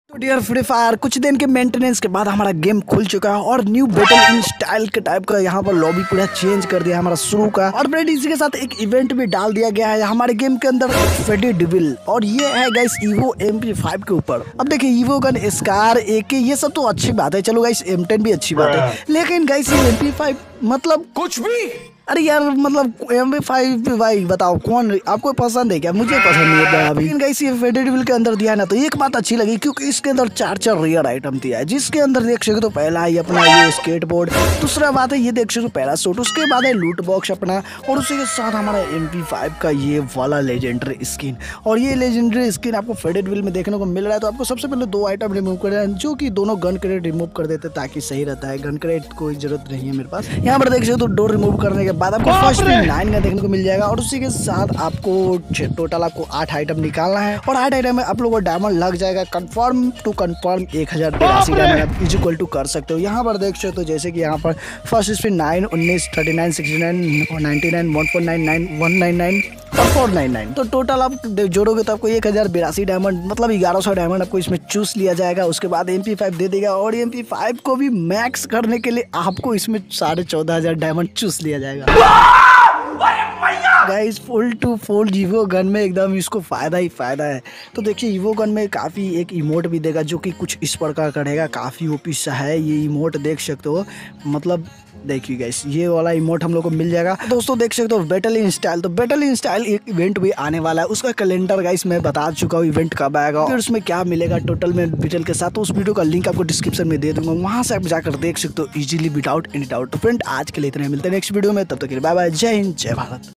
तो dear free fire कुछ दिन के मेंटेनेंस के बाद हमारा गेम खुल चुका है और न्यू बैटल इन स्टाइल के टाइप का यहाँ पर लॉबी पूरा चेंज कर दिया हमारा शुरू का। और फ्रेंड इसी के साथ एक इवेंट भी डाल दिया गया है हमारे गेम के अंदर, फ्रेडी डेविल। और ये है गाइस ईवो MP5 के ऊपर। अब देखिए ईवो गन, स्कार, AK ये सब तो अच्छी बात है, चलो गाइस M10 भी अच्छी बात है, लेकिन गाइस ये MP5 मतलब कुछ भी। अरे यार मतलब MP5 भाई बताओ कौन आपको पसंद है क्या? मुझे पसंद नहीं है अभी। लेकिन गाइस ये फ्रेडी डेविल के अंदर दिया है ना, तो एक बात अच्छी लगी क्योंकि इसके अंदर 4 रेयर आइटम दिया है, जिसके अंदर देख सकते तो पहला है अपना ये स्केटबोर्ड, दूसरा बात है ये देख सकते पैराशूट, उसके बाद है लूट बॉक्स अपना, और उसी के साथ हमारा MP5 का ये वाला लेजेंडरी स्किन। और ये लेजेंडरी स्किन आपको फ्रेडी डेविल में देखने को मिल रहा है। तो आपको सबसे पहले 2 आइटम रिमूव कर रहे हैं, जो कि दोनों गन क्रेट रिमूव कर देते ताकि सही रहता है। गन क्रेट कोई जरूरत नहीं है मेरे पास। यहाँ पर देख सकते तो डोर रिमूव करने के बाद आपको फर्स्ट 9 का देखने को मिल जाएगा। और उसी के साथ आपको टोटल आपको 8 आइटम निकालना है, और 8 आइटम में आप लोगों को डायमंड लग जाएगा। कंफर्म टू कंफर्म 1082 डायमंड आप इज इक्वल टू कर सकते हो। यहाँ पर देख सकते हो जैसे कि यहाँ पर फर्स्ट स्पिन 9, 19, 39, 69, 99, 1499, 199 और 499। तो टोटल आप जोड़ोगे तो आपको 1082 डायमंड मतलब 1100 डायमंड आपको इसमें चूस लिया जाएगा। उसके बाद MP5 दे देगा, और MP5 को भी मैक्स करने के लिए आपको इसमें 14,500 डायमंड चूस लिया जाएगा। Guys full to full evo gun में एकदम इसको फायदा ही फायदा है। तो देखिए ईवो गन में काफ़ी एक इमोट भी देगा जो कि कुछ इस प्रकार का रहेगा, काफ़ी ओपी सा है ये इमोट, देख सकते हो। मतलब देखिए गाइस ये वाला इमोट हम लोग को मिल जाएगा। दोस्तों देख सकते हो बैटल इन स्टाइल, तो बैटल इन स्टाइल एक इवेंट भी आने वाला है, उसका कैलेंडर गाइस मैं बता चुका हूँ इवेंट कब आएगा, फिर उसमें क्या मिलेगा टोटल में डिटेल के साथ। तो उस वीडियो का लिंक आपको डिस्क्रिप्शन में दे दूंगा, वहां से आप जाकर देख सकते हो इजीली विदाउट एनी डाउट। तो फ्रेंड आज के लिए इतना, मिलते हैं नेक्स्ट वीडियो में, तब तक के लिए बाय बाय, जय हिंद जय भारत।